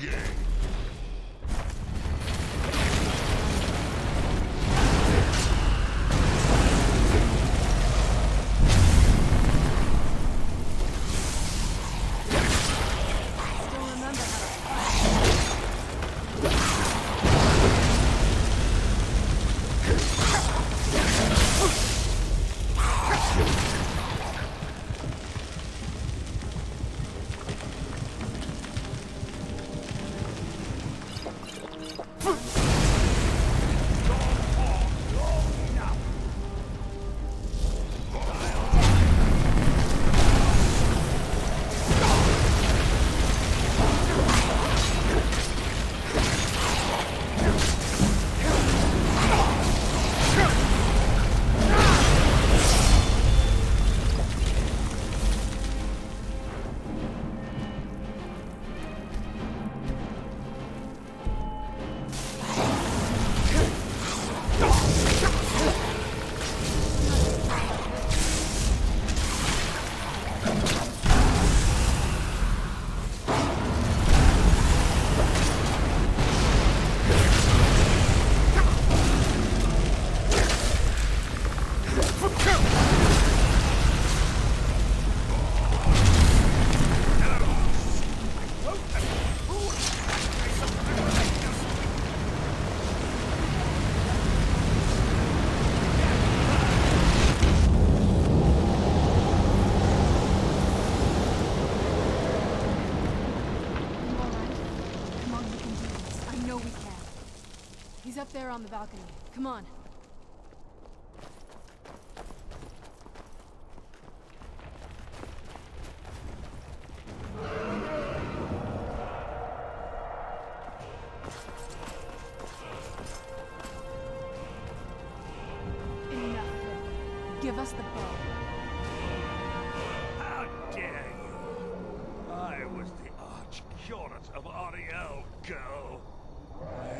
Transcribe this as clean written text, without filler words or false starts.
He's up there on the balcony. Come on. Enough. Give us the bow. How dare you! I was the arch curate of Ariel, girl. I